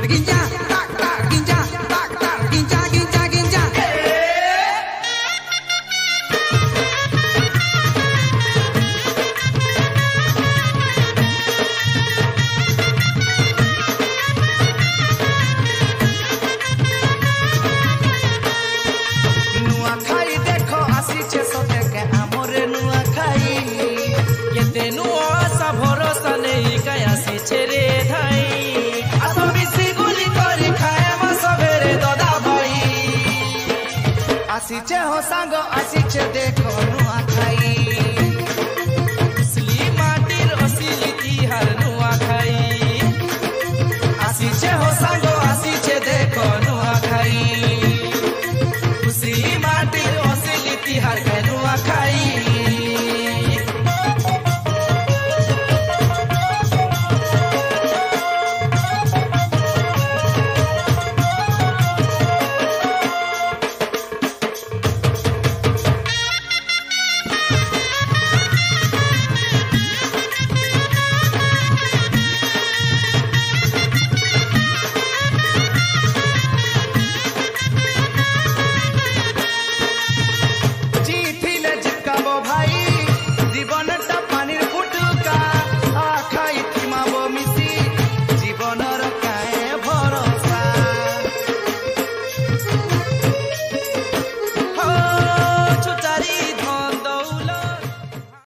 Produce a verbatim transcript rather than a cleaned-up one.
गिंजा ताक ताक गिंजा ताक ताक गिंजा गिंजा गिंजा नुआ खाई देखो आसी छे सोते के आमरे नुआ खाई ये तेनु आशा भरोसा नहीं गया सी छेरे धाई आसो मिसी गुली करी खाए म सबेरे ददा भाई आसी छे हो सांग आसी छे देखो नुआ खाई।